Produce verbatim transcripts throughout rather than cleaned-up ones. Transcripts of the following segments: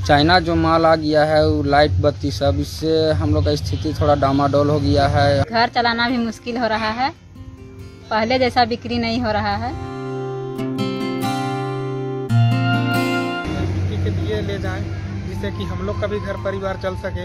China जो माल आ गया है वो लाइट बत्ती सब, इससे हम लोग का स्थिति थोड़ा डामाडोल हो गया है। घर चलाना भी मुश्किल हो रहा है, पहले जैसा बिक्री नहीं हो रहा है। बिक्री के दिए ले जाएं जिससे कि हम लोग का भी घर परिवार चल सके।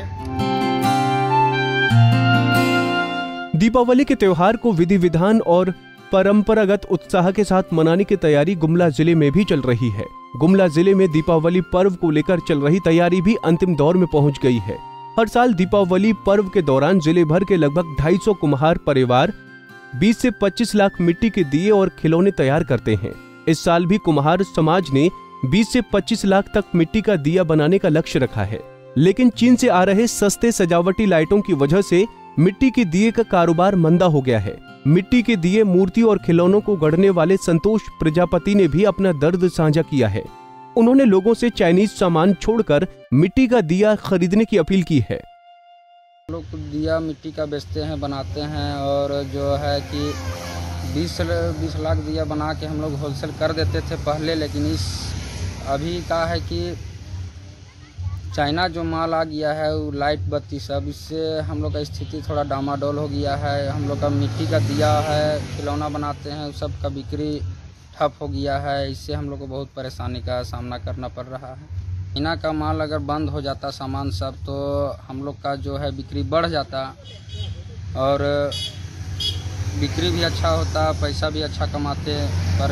दीपावली के त्योहार को विधि विधान और परंपरागत उत्साह के साथ मनाने की तैयारी गुमला जिले में भी चल रही है। गुमला जिले में दीपावली पर्व को लेकर चल रही तैयारी भी अंतिम दौर में पहुंच गई है। हर साल दीपावली पर्व के दौरान जिले भर के लगभग ढाई सौ कुम्हार परिवार बीस से पच्चीस लाख मिट्टी के दिए और खिलौने तैयार करते हैं। इस साल भी कुम्हार समाज ने बीस से पच्चीस लाख तक मिट्टी का दिया बनाने का लक्ष्य रखा है, लेकिन चीन से आ रहे सस्ते सजावटी लाइटों की वजह से मिट्टी के दिए का कारोबार मंदा हो गया है। मिट्टी के दिए, मूर्ति और खिलौनों को गढ़ने वाले संतोष प्रजापति ने भी अपना दर्द साझा किया है। उन्होंने लोगों से चाइनीज सामान छोड़कर मिट्टी का दिया खरीदने की अपील की है। लोग दिया मिट्टी का बेचते हैं, बनाते हैं, और जो है कि बीस बीस लाख दिया बना के हम लोग होलसेल कर देते थे पहले, लेकिन इस अभी का है कि चाइना जो माल आ गया है वो लाइट बत्ती सब, इससे हम लोग का स्थिति थोड़ा डामाडोल हो गया है। हम लोग का मिट्टी का दिया है, खिलौना बनाते हैं, सब का बिक्री ठप हो गया है। इससे हम लोग को बहुत परेशानी का सामना करना पड़ रहा है। चाइना का माल अगर बंद हो जाता सामान सब, तो हम लोग का जो है बिक्री बढ़ जाता और बिक्री भी अच्छा होता, पैसा भी अच्छा कमाते। पर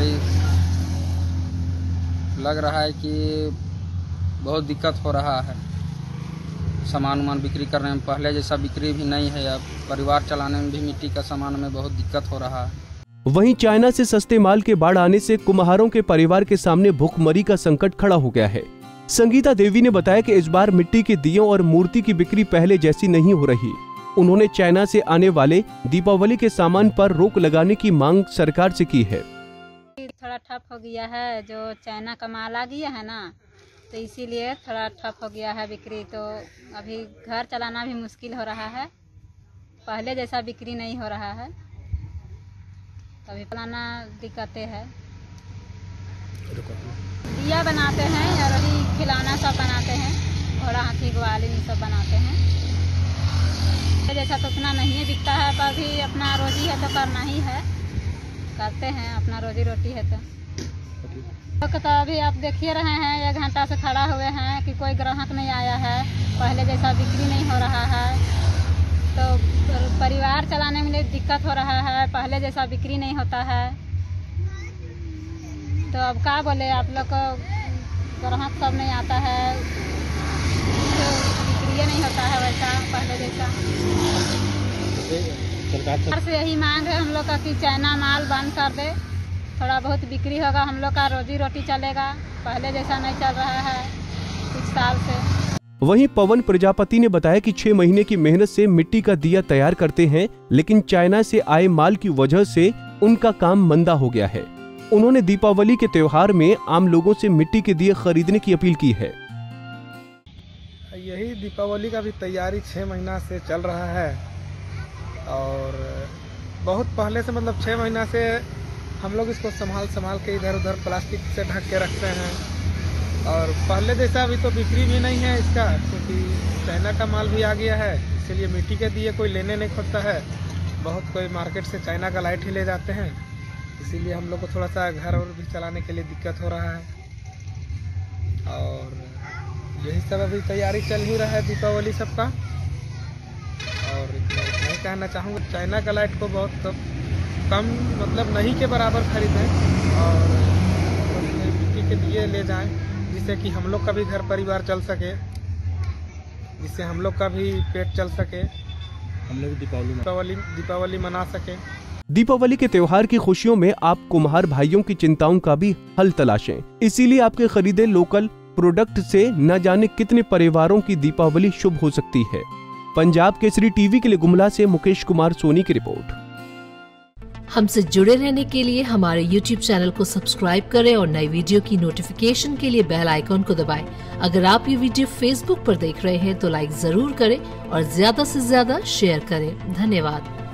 लग रहा है कि बहुत दिक्कत हो रहा है सामान उमान बिक्री करने में। पहले जैसा बिक्री भी नहीं है, अब परिवार चलाने में भी मिट्टी का सामान में बहुत दिक्कत हो रहा है। वहीं चाइना से सस्ते माल के बाढ़ आने से कुम्हारों के परिवार के सामने भूखमरी का संकट खड़ा हो गया है। संगीता देवी ने बताया कि इस बार मिट्टी के दियों और मूर्ति की बिक्री पहले जैसी नहीं हो रही। उन्होंने चाइना से आने वाले दीपावली के सामान पर रोक लगाने की मांग सरकार से की है। थोड़ा ठप हो गया है, जो चाइना का माल आ गया है ना, तो इसीलिए थोड़ा ठप हो गया है बिक्री। तो अभी घर चलाना भी मुश्किल हो रहा है, पहले जैसा बिक्री नहीं हो रहा है, तो अभी बनाना दिक्कतें है। दिया बनाते हैं और अभी खिलौना सब बनाते हैं, घोड़ा हाथी ग्वालिन सब बनाते हैं। जैसा तो उतना नहीं बिकता है, पर भी अपना रोजी है तो करना ही है, करते हैं, अपना रोजी रोटी है तो। तो अभी आप देख ही रहे हैं, एक घंटा से खड़ा हुए हैं कि कोई ग्राहक नहीं आया है, पहले जैसा बिक्री नहीं हो रहा है, तो परिवार चलाने में दिक्कत हो रहा है, पहले जैसा बिक्री नहीं होता है। तो अब क्या बोले, आप लोग को ग्राहक सब नहीं आता है, तो बिक्री नहीं होता है वैसा पहले जैसा। सरकार से यही मांग है हम लोग का कि चाइना माल बंद कर दे, थोड़ा बहुत बिक्री होगा, हम लोग का रोजी रोटी चलेगा, पहले जैसा नहीं चल रहा है कुछ साल से। वहीं पवन प्रजापति ने बताया कि छह महीने की मेहनत से मिट्टी का दिया तैयार करते हैं, लेकिन चाइना से आए माल की वजह से उनका काम मंदा हो गया है। उन्होंने दीपावली के त्योहार में आम लोगों से मिट्टी के दिए खरीदने की अपील की है। यही दीपावली का भी तैयारी छः महीना से चल रहा है, और बहुत पहले से, मतलब छः महीना से हम लोग इसको संभाल संभाल के इधर उधर प्लास्टिक से ढक के रखते हैं। और पहले जैसा अभी तो बिक्री भी नहीं है इसका, क्योंकि चाइना का माल भी आ गया है, इसलिए मिट्टी के दिए कोई लेने नहीं खोजता है। बहुत कोई मार्केट से चाइना का लाइट ही ले जाते हैं, इसीलिए हम लोग को थोड़ा सा घर और भी चलाने के लिए दिक्कत हो रहा है। और यही सब अभी तैयारी चल ही रहा है दीपावली सबका। और मैं कहना चाहूँगा, चाइना का लाइट को बहुत तो कम, मतलब नहीं के बराबर खरीदें, और मिट्टी के दिए ले जाएं जिससे कि हम लोग का भी घर परिवार चल सके, जिससे हम लोग का भी पेट चल सके, हम लोग दीपावली दीपावली दीपावली मना सके। दीपावली के त्योहार की खुशियों में आप कुम्हार भाइयों की चिंताओं का भी हल तलाशें। इसीलिए आपके खरीदे लोकल प्रोडक्ट से न जाने कितने परिवारों की दीपावली शुभ हो सकती है। पंजाब केसरी टीवी के लिए गुमला से मुकेश कुमार सोनी की रिपोर्ट। हमसे जुड़े रहने के लिए हमारे यूट्यूब चैनल को सब्सक्राइब करें और नई वीडियो की नोटिफिकेशन के लिए बेल आइकॉन को दबाएं। अगर आप ये वीडियो फेसबुक पर देख रहे हैं तो लाइक जरूर करें और ज्यादा से ज्यादा शेयर करें। धन्यवाद।